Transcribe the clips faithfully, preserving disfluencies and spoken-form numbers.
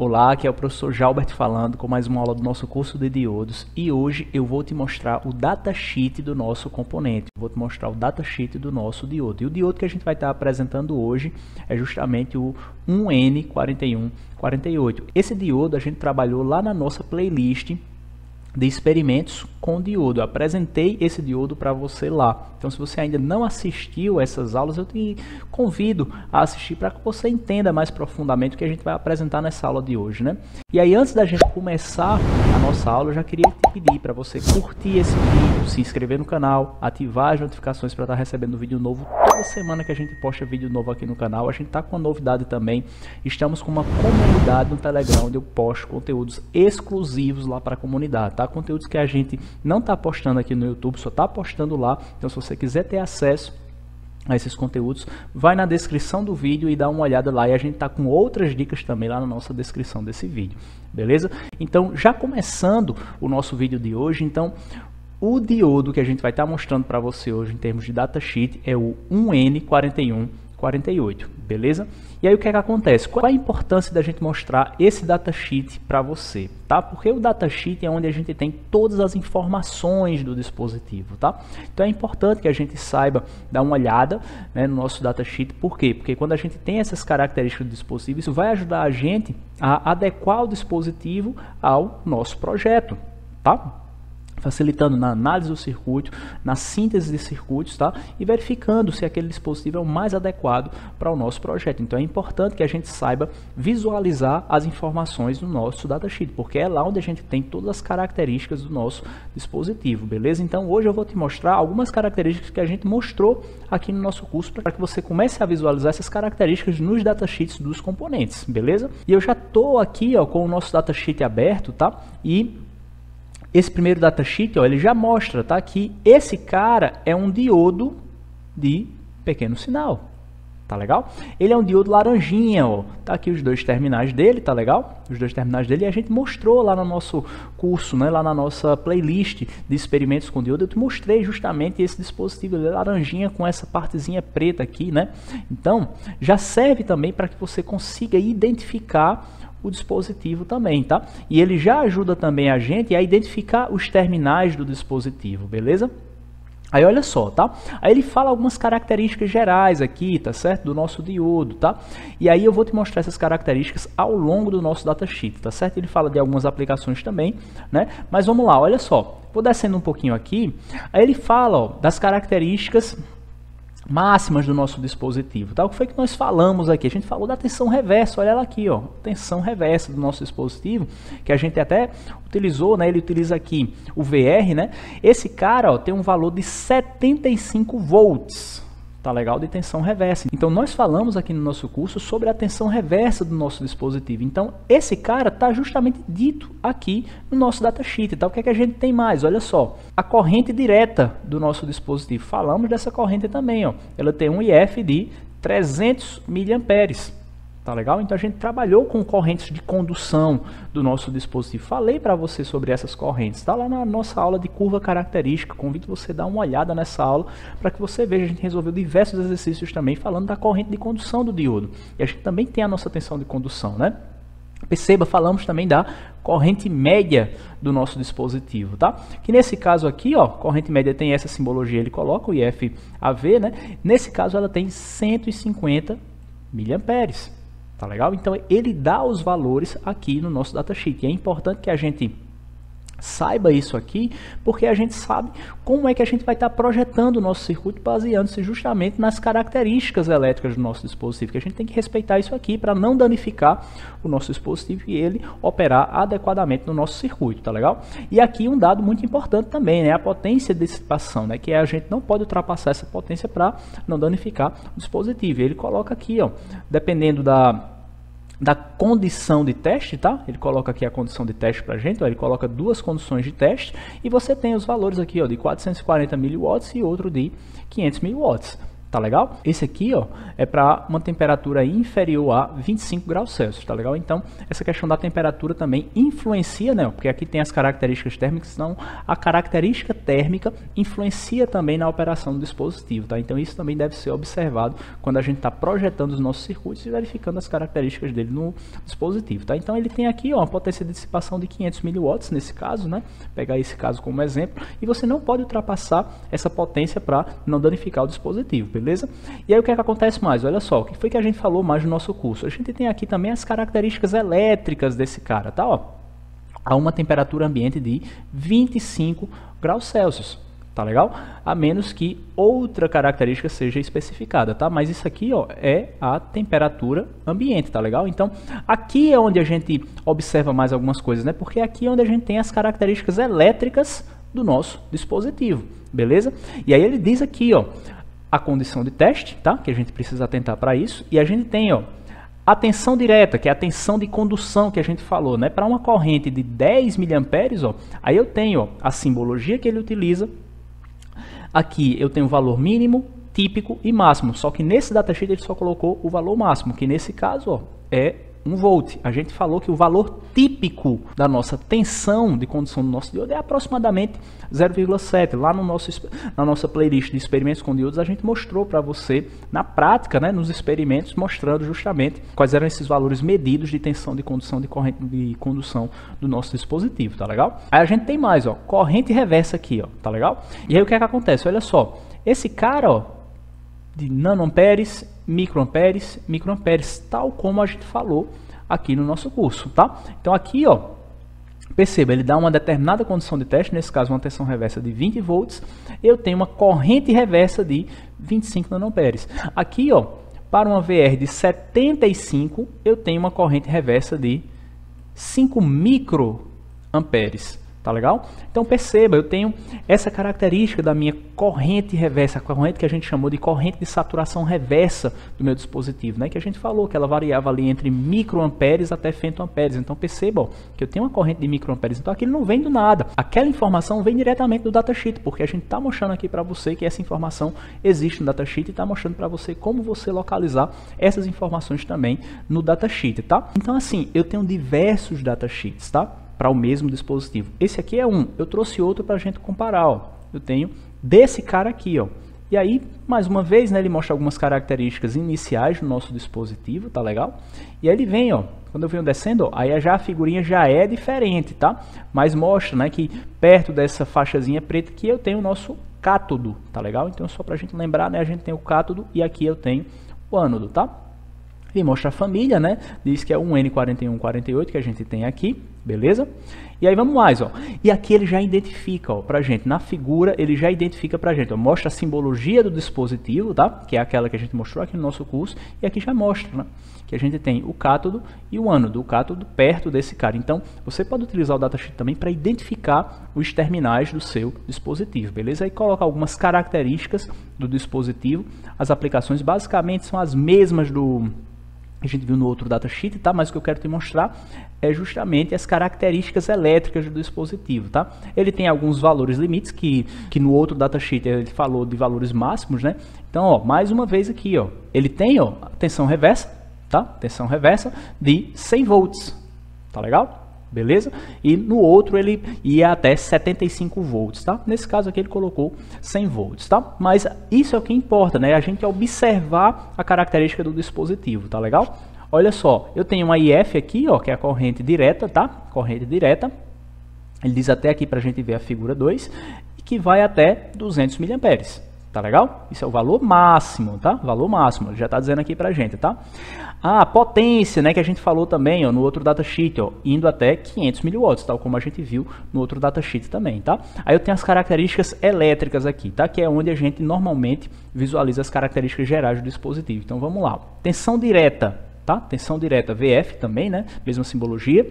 Olá, aqui é o professor Jalbert falando com mais uma aula do nosso curso de diodos e hoje eu vou te mostrar o datasheet do nosso componente, vou te mostrar o datasheet do nosso diodo. E o diodo que a gente vai estar apresentando hoje é justamente o um N quatro um quatro oito. Esse diodo a gente trabalhou lá na nossa playlist de experimentos com diodo. Eu apresentei esse diodo para você lá. Então, se você ainda não assistiu essas aulas, eu te convido a assistir para que você entenda mais profundamente o que a gente vai apresentar nessa aula de hoje, né? E aí, antes da gente começar a nossa aula, eu já queria te pedir para você curtir esse vídeo, se inscrever no canal, ativar as notificações para estar recebendo vídeo novo toda semana que a gente posta vídeo novo aqui no canal. A gente está com uma novidade também. Estamos com uma comunidade no Telegram onde eu posto conteúdos exclusivos lá para a comunidade, tá? Conteúdos que a gente não está postando aqui no YouTube, só está postando lá. Então, se você quiser ter acesso a esses conteúdos, vai na descrição do vídeo e dá uma olhada lá. E a gente está com outras dicas também lá na nossa descrição desse vídeo, beleza? Então, já começando o nosso vídeo de hoje, então, o diodo que a gente vai estar tá mostrando para você hoje em termos de datasheet é o um N quatro um quatro oito, beleza? E aí o que é que acontece? Qual a importância da gente mostrar esse datasheet para você, tá? Porque o datasheet é onde a gente tem todas as informações do dispositivo, tá? Então é importante que a gente saiba dar uma olhada, né, no nosso datasheet. Por quê? Porque quando a gente tem essas características do dispositivo, isso vai ajudar a gente a adequar o dispositivo ao nosso projeto, tá? Facilitando na análise do circuito, na síntese de circuitos, tá? E verificando se aquele dispositivo é o mais adequado para o nosso projeto. Então é importante que a gente saiba visualizar as informações do nosso datasheet, porque é lá onde a gente tem todas as características do nosso dispositivo, beleza? Então hoje eu vou te mostrar algumas características que a gente mostrou aqui no nosso curso para que você comece a visualizar essas características nos datasheets dos componentes, beleza? E eu já estou aqui, ó, com o nosso datasheet aberto, tá? E esse primeiro datasheet, ó, ele já mostra, tá, que esse cara é um diodo de pequeno sinal, tá legal? Ele é um diodo laranjinha, ó, tá aqui os dois terminais dele, tá legal? Os dois terminais dele, e a gente mostrou lá no nosso curso, né, lá na nossa playlist de experimentos com diodo, eu te mostrei justamente esse dispositivo de laranjinha com essa partezinha preta aqui, né? Então, já serve também para que você consiga identificar o dispositivo também, tá? E ele já ajuda também a gente a identificar os terminais do dispositivo, beleza? Aí olha só, tá? Aí ele fala algumas características gerais aqui, tá certo? Do nosso diodo, tá? E aí eu vou te mostrar essas características ao longo do nosso datasheet, tá certo? Ele fala de algumas aplicações também, né? Mas vamos lá, olha só. Vou descendo um pouquinho aqui. Aí ele fala, ó, das características máximas do nosso dispositivo, tá? O que foi que nós falamos aqui? A gente falou da tensão reversa, olha ela aqui, ó, tensão reversa do nosso dispositivo, que a gente até utilizou, né? Ele utiliza aqui o V R, né? Esse cara, ó, tem um valor de setenta e cinco volts, tá legal? De tensão reversa. Então nós falamos aqui no nosso curso sobre a tensão reversa do nosso dispositivo. Então esse cara tá justamente dito aqui no nosso datasheet, tá? O que é que a gente tem mais? Olha só, a corrente direta do nosso dispositivo. Falamos dessa corrente também, ó. Ela tem um I F de trezentos miliamperes. Tá legal? Então a gente trabalhou com correntes de condução do nosso dispositivo. Falei para você sobre essas correntes. Está lá na nossa aula de curva característica. Convido você a dar uma olhada nessa aula para que você veja. A gente resolveu diversos exercícios também falando da corrente de condução do diodo. E a gente também tem a nossa tensão de condução, né? Perceba, falamos também da corrente média do nosso dispositivo, tá? Que nesse caso aqui, ó, corrente média tem essa simbologia, ele coloca o I F A V, né? Nesse caso ela tem cento e cinquenta miliamperes. Tá legal? Então ele dá os valores aqui no nosso datasheet. E é importante que a gente saiba isso aqui, porque a gente sabe como é que a gente vai estar projetando o nosso circuito baseando-se justamente nas características elétricas do nosso dispositivo, que a gente tem que respeitar isso aqui para não danificar o nosso dispositivo e ele operar adequadamente no nosso circuito, tá legal? E aqui um dado muito importante também, né, a potência de dissipação, né, que a gente não pode ultrapassar essa potência para não danificar o dispositivo. E ele coloca aqui, ó, dependendo da da condição de teste, tá? Ele coloca aqui a condição de teste para a gente, ó, ele coloca duas condições de teste e você tem os valores aqui, ó, de quatrocentos e quarenta miliwatts e outro de quinhentos miliwatts, tá legal? Esse aqui, ó, é para uma temperatura inferior a vinte e cinco graus Celsius, tá legal? Então, essa questão da temperatura também influencia, né? Porque aqui tem as características térmicas, então a característica térmica influencia também na operação do dispositivo, tá? Então, isso também deve ser observado quando a gente está projetando os nossos circuitos e verificando as características dele no dispositivo, tá? Então, ele tem aqui, ó, uma potência de dissipação de quinhentos miliwatts nesse caso, né? Pegar esse caso como exemplo, e você não pode ultrapassar essa potência para não danificar o dispositivo, beleza? E aí o que é que acontece mais? Olha só, o que foi que a gente falou mais no nosso curso? A gente tem aqui também as características elétricas desse cara, tá? Ó, a uma temperatura ambiente de vinte e cinco graus Celsius, tá legal? A menos que outra característica seja especificada, tá? Mas isso aqui, ó, é a temperatura ambiente, tá legal? Então, aqui é onde a gente observa mais algumas coisas, né? Porque aqui é onde a gente tem as características elétricas do nosso dispositivo, beleza? E aí ele diz aqui, ó, a condição de teste, tá? Que a gente precisa atentar para isso. E a gente tem, ó, a tensão direta, que é a tensão de condução que a gente falou, né? Para uma corrente de dez miliamperes, ó, aí eu tenho, ó, a simbologia que ele utiliza. Aqui eu tenho o valor mínimo, típico e máximo. Só que nesse datasheet ele só colocou o valor máximo, que nesse caso, ó, é um volt. A gente falou que o valor típico da nossa tensão de condução do nosso diodo é aproximadamente zero vírgula sete. Lá no nosso, na nossa playlist de experimentos com diodos, a gente mostrou para você, na prática, né, nos experimentos, mostrando justamente quais eram esses valores medidos de tensão de condução de corrente de condução do nosso dispositivo, tá legal? Aí a gente tem mais, ó, corrente reversa aqui, ó, tá legal? E aí o que é que acontece? Olha só, esse cara, ó, de nanoamperes, microamperes, microamperes, tal como a gente falou aqui no nosso curso, tá? Então aqui, ó, perceba, ele dá uma determinada condição de teste, nesse caso uma tensão reversa de vinte volts, eu tenho uma corrente reversa de vinte e cinco nanoamperes. Aqui, ó, para uma V R de setenta e cinco, eu tenho uma corrente reversa de cinco microamperes. Tá legal? Então perceba, eu tenho essa característica da minha corrente reversa, a corrente que a gente chamou de corrente de saturação reversa do meu dispositivo, né? Que a gente falou que ela variava ali entre microamperes até femtoamperes. Então perceba, ó, que eu tenho uma corrente de microamperes. Então aquilo não vem do nada. Aquela informação vem diretamente do datasheet, porque a gente está mostrando aqui para você que essa informação existe no datasheet e está mostrando para você como você localizar essas informações também no datasheet, tá? Então assim, eu tenho diversos datasheets, tá? Para o mesmo dispositivo. Esse aqui é um, eu trouxe outro para a gente comparar, ó. Eu tenho desse cara aqui, ó. E aí, mais uma vez, né, ele mostra algumas características iniciais do nosso dispositivo, tá legal? E aí ele vem, ó, quando eu venho descendo, ó, aí já a figurinha já é diferente, tá? Mas mostra, né, que perto dessa faixazinha preta aqui eu tenho o nosso cátodo, tá legal? Então, só para a gente lembrar, né, a gente tem o cátodo e aqui eu tenho o ânodo, tá? Ele mostra a família, né? Diz que é um N quarenta e um quarenta e oito que a gente tem aqui, beleza? E aí vamos mais, ó. E aqui ele já identifica, ó, pra gente, na figura, ele já identifica pra gente, ó, mostra a simbologia do dispositivo, tá? Que é aquela que a gente mostrou aqui no nosso curso, e aqui já mostra, né? Que a gente tem o cátodo e o ânodo, o cátodo perto desse cara. Então, você pode utilizar o datasheet também para identificar os terminais do seu dispositivo, beleza? Aí coloca algumas características do dispositivo. As aplicações basicamente são as mesmas do a gente viu no outro datasheet, tá? Mas o que eu quero te mostrar é justamente as características elétricas do dispositivo, tá? Ele tem alguns valores limites que, que no outro datasheet ele falou de valores máximos, né? Então, ó, mais uma vez aqui, ó, ele tem, ó, tensão reversa, tá? Tensão reversa de cem volts, tá legal? Beleza? E no outro ele ia até setenta e cinco volts, tá? Nesse caso aqui ele colocou cem volts, tá? Mas isso é o que importa, né? A gente observar a característica do dispositivo, tá legal? Olha só, eu tenho uma I F aqui, ó, que é a corrente direta, tá? Corrente direta. Ele diz até aqui pra gente ver a figura dois, que vai até duzentos miliamperes. Tá legal? Isso é o valor máximo, tá? Valor máximo, ele já está dizendo aqui pra gente, tá? A potência, né, que a gente falou também, ó, no outro datasheet, ó, indo até quinhentos miliwatts, tal como a gente viu no outro datasheet também, tá? Aí eu tenho as características elétricas aqui, tá? Que é onde a gente normalmente visualiza as características gerais do dispositivo. Então vamos lá. Tensão direta, tá? Tensão direta V F também, né? Mesma simbologia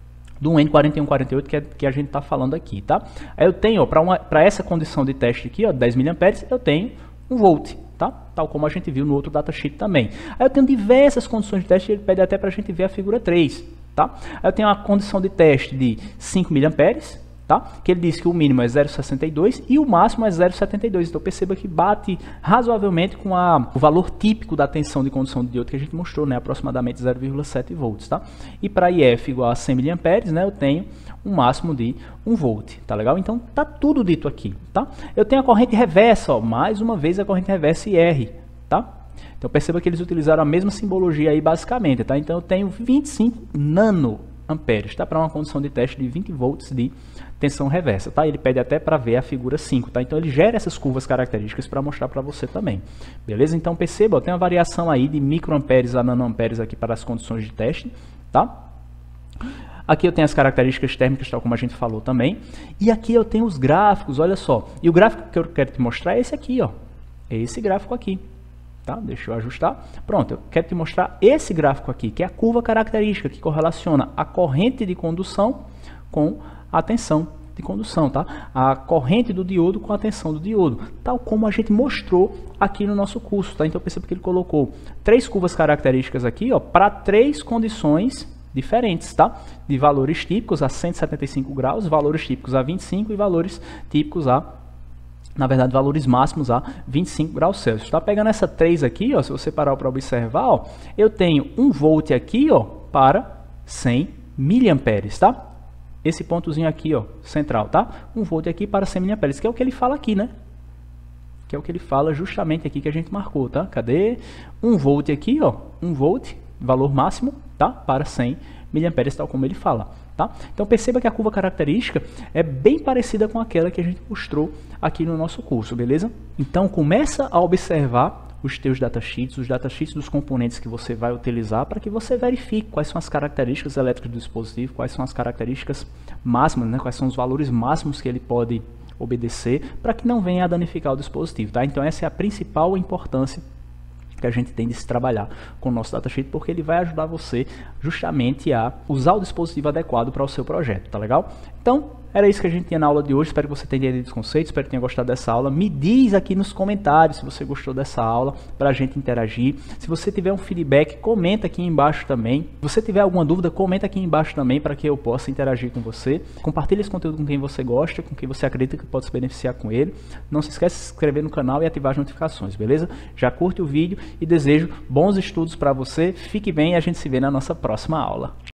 do N quarenta e um quarenta e oito que, é, que a gente está falando aqui, tá? Aí eu tenho, para essa condição de teste aqui, ó, dez miliamperes, eu tenho um volt, tá? Tal como a gente viu no outro datasheet também. Aí eu tenho diversas condições de teste, ele pede até para a gente ver a figura três, tá? Aí eu tenho uma condição de teste de cinco miliamperes, tá? Que ele diz que o mínimo é zero vírgula sessenta e dois e o máximo é zero vírgula setenta e dois. Então perceba que bate razoavelmente com a, o valor típico da tensão de condução do diodo que a gente mostrou, né? Aproximadamente zero vírgula sete volts, tá? E para I F igual a cem miliamperes, né? Eu tenho um máximo de um volt, tá legal? Então tá tudo dito aqui, tá? Eu tenho a corrente reversa, ó, mais uma vez a corrente reversa I R, tá? Então perceba que eles utilizaram a mesma simbologia aí basicamente, tá? Então eu tenho vinte e cinco nanoamperes, tá? Para uma condição de teste de vinte volts de tensão reversa, tá? Ele pede até para ver a figura cinco, tá? Então ele gera essas curvas características para mostrar para você também, beleza? Então perceba, ó, tem uma variação aí de microamperes a nanoamperes aqui para as condições de teste, tá? Aqui eu tenho as características térmicas, tal como a gente falou também. E aqui eu tenho os gráficos, olha só. E o gráfico que eu quero te mostrar é esse aqui, ó. É esse gráfico aqui. Tá? Deixa eu ajustar. Pronto, eu quero te mostrar esse gráfico aqui, que é a curva característica, que correlaciona a corrente de condução com a tensão de condução, tá? A corrente do diodo com a tensão do diodo, tal como a gente mostrou aqui no nosso curso, tá? Então perceba que ele colocou três curvas características aqui, ó, para três condições diferentes, tá? De valores típicos a cento e setenta e cinco graus, valores típicos a vinte e cinco e valores típicos a, na verdade, valores máximos a vinte e cinco graus Celsius. Tá pegando essa três aqui, ó, se você parar para observar, ó, eu tenho um volt aqui, ó, para cem miliamperes, tá? Esse pontozinho aqui, ó, central, tá? um volt aqui para cem miliamperes, que é o que ele fala aqui, né? Que é o que ele fala justamente aqui que a gente marcou, tá? Cadê? um volt aqui, ó, um volt, valor máximo, tá? Para cem miliamperes, tal como ele fala, tá? Então perceba que a curva característica é bem parecida com aquela que a gente mostrou aqui no nosso curso, beleza? Então começa a observar os teus datasheets, os datasheets dos componentes que você vai utilizar para que você verifique quais são as características elétricas do dispositivo, quais são as características máximas, né? Quais são os valores máximos que ele pode obedecer para que não venha a danificar o dispositivo, tá? Então essa é a principal importância que a gente tem de se trabalhar com o nosso datasheet, porque ele vai ajudar você justamente a usar o dispositivo adequado para o seu projeto, tá legal? Então, era isso que a gente tinha na aula de hoje, espero que você tenha entendido os conceitos, espero que tenha gostado dessa aula. Me diz aqui nos comentários se você gostou dessa aula, para a gente interagir. Se você tiver um feedback, comenta aqui embaixo também. Se você tiver alguma dúvida, comenta aqui embaixo também, para que eu possa interagir com você. Compartilhe esse conteúdo com quem você gosta, com quem você acredita que pode se beneficiar com ele. Não se esqueça de se inscrever no canal e ativar as notificações, beleza? Já curte o vídeo e desejo bons estudos para você. Fique bem e a gente se vê na nossa próxima aula.